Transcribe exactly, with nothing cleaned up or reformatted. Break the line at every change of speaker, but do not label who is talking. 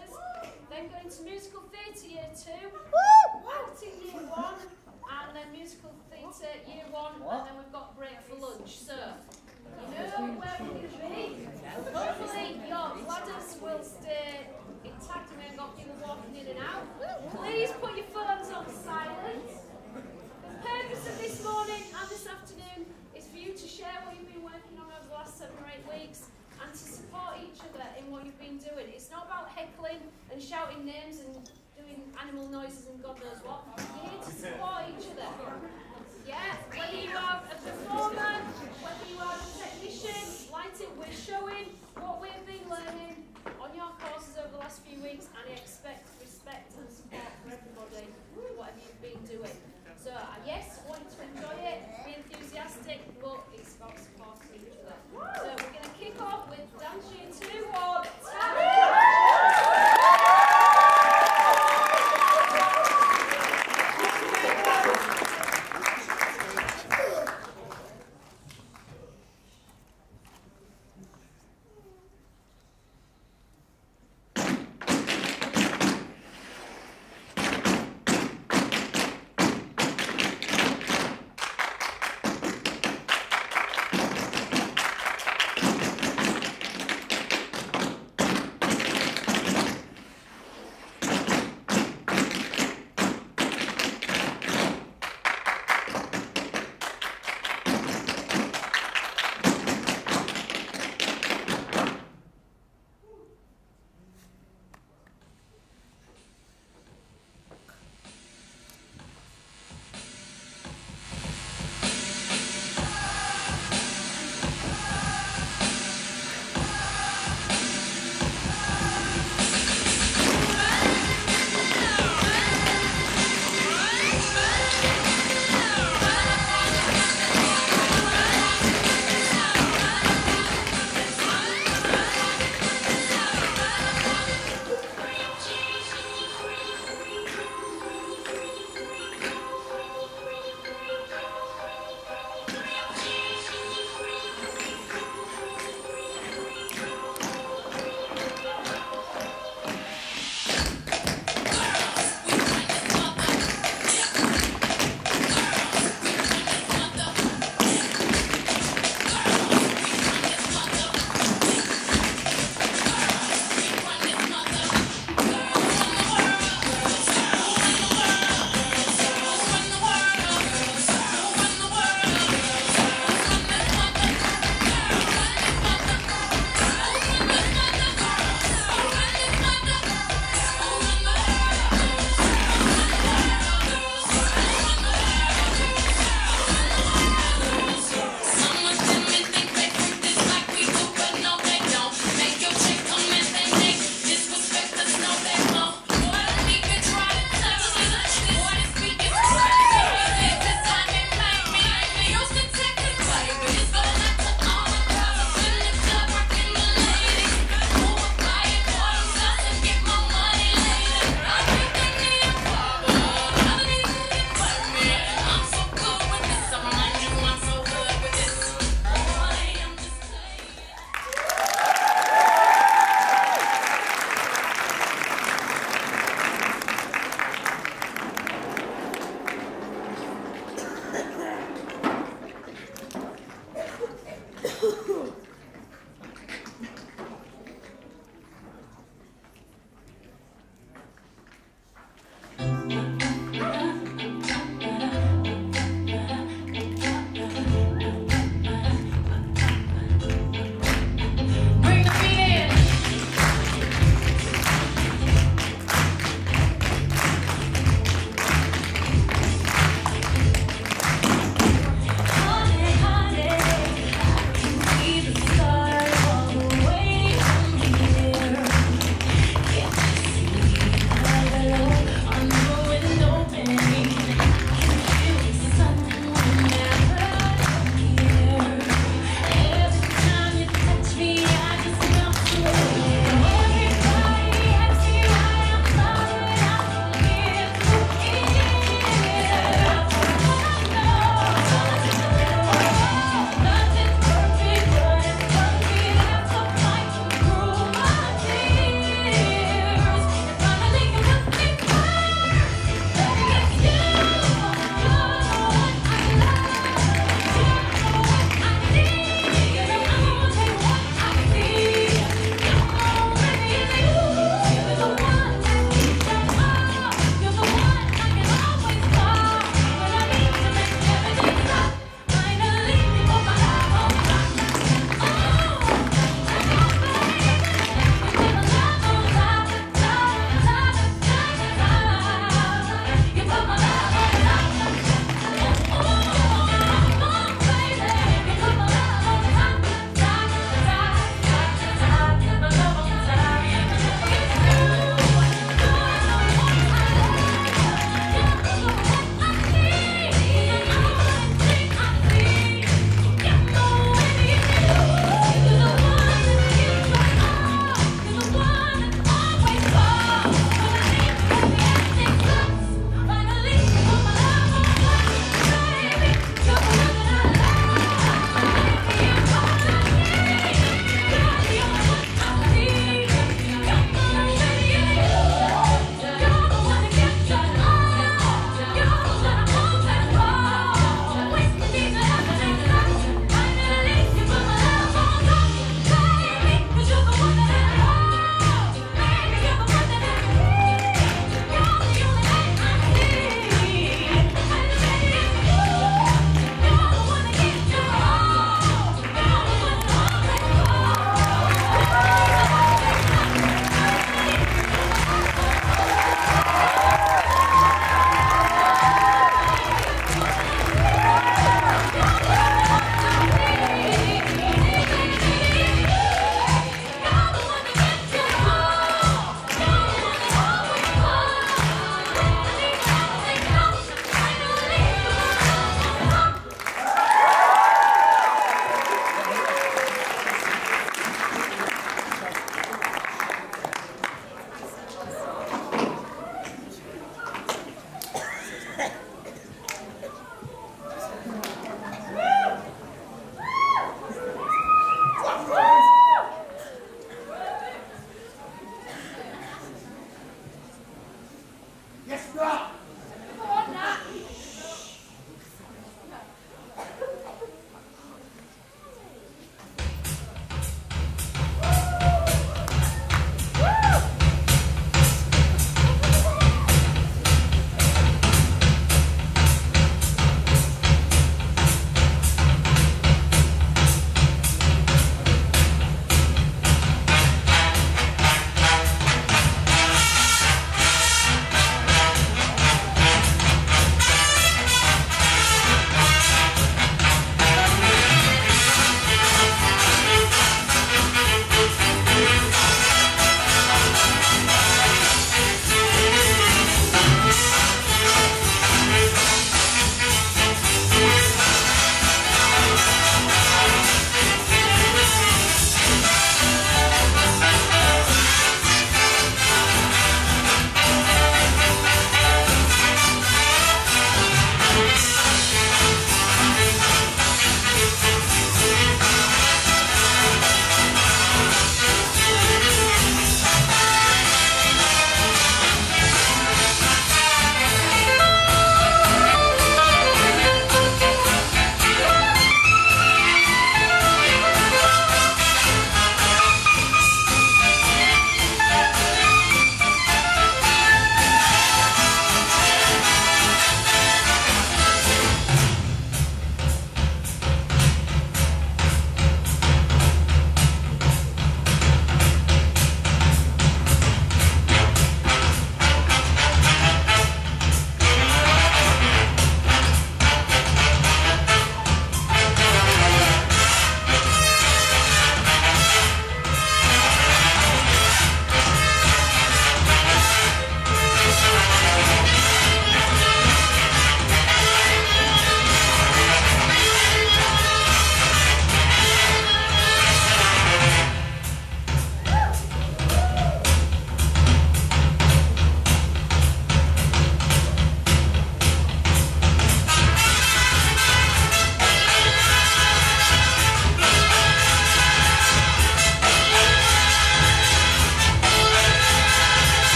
theatres, then going to musical theatre year two, acting year one, and then musical theatre year one, and then we've got break for lunch. So, you know where we're going to be. Hopefully your bladders will stay intact and we haven't got people walking in and out. Please put your phones on silent. The purpose of this morning and this afternoon is for you to share what you've been working on over the last seven or eight weeks and to support each other in what you've been doing. It's not about heckling and shouting names and doing animal noises and God knows what. You're here to support each other. Yeah, whether you are a performer, whether you are a technician, lighting, we're showing what we've been learning on your courses over the last few